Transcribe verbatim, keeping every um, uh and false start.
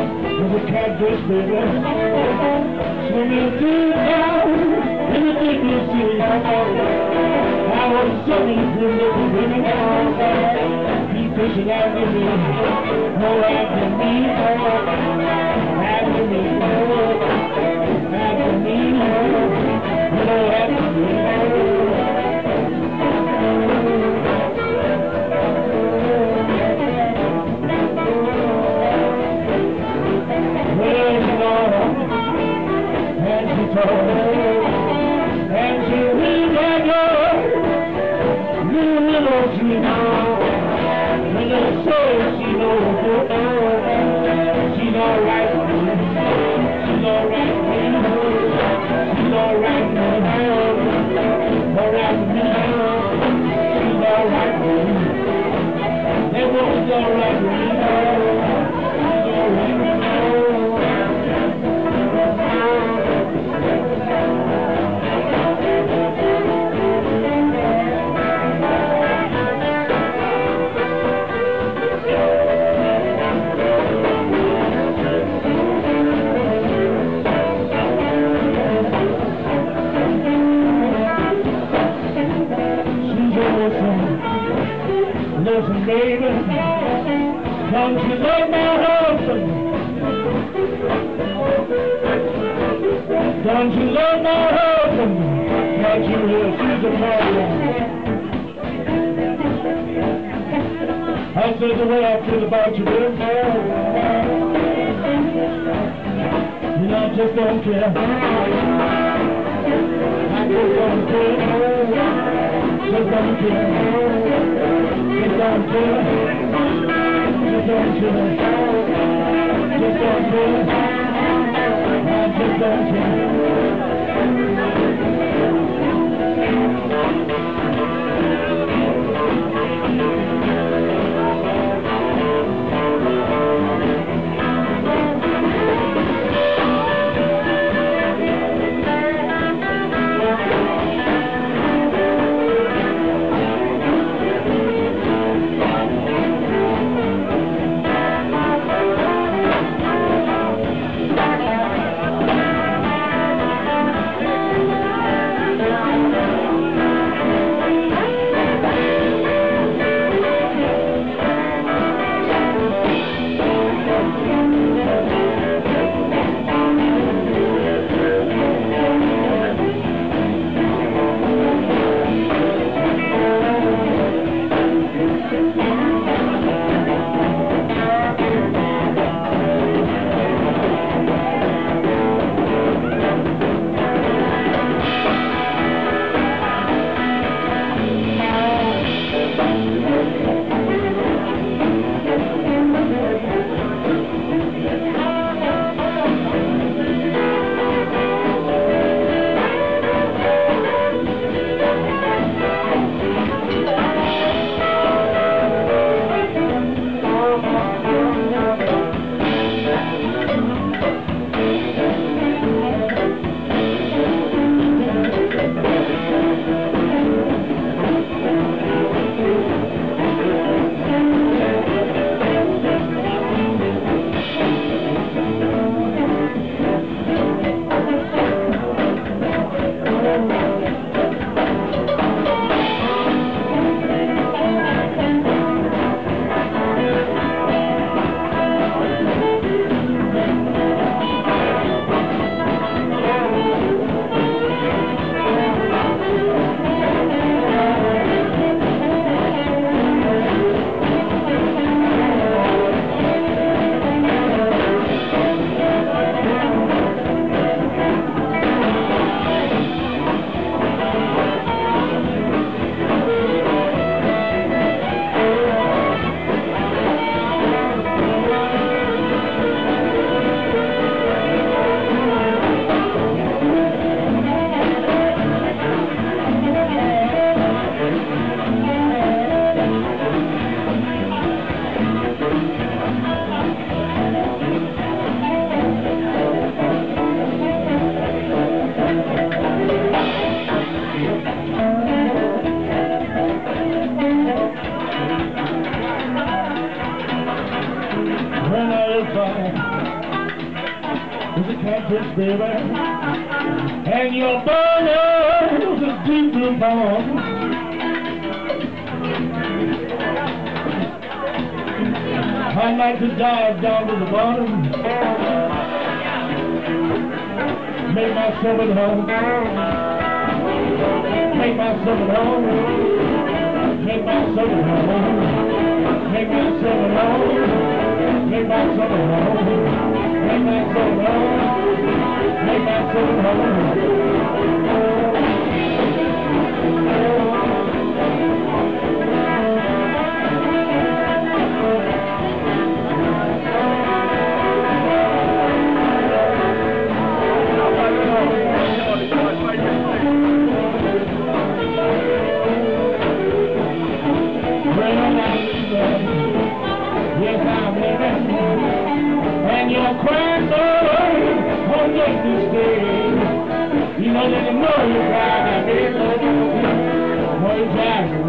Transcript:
There's a catfish, baby, swimming deep down in the deep blue sea. I was swimming through the baby, he fishing after me, oh after me, after me, after me, oh after me. And she will like her little little dream. And the soul she knows good. She's alright with me. She's alright with me. She's alright with me. Alright with me. She's alright with me. They won't be alright with me. She's alright with me. Listen, baby, don't you love my husband? Don't you love my husband? Can't you hear she's a problem? I said the way I feel about you, baby. You know, I just don't care. I just don't care. Just don't care. Just don't care. Just don't care. Just don't care. I just don't care. when I was born. was a catfish, baby, and your burner was a deep blue pond. I'd like to dive down to the bottom, make myself at home, make myself at home, make myself at home, make myself at home, make myself at home, make myself at home, make myself at home. Yes, I'm living, and you're crying, boy, won't make me stay. You know that you know you're crying, baby. Boy, you're crying.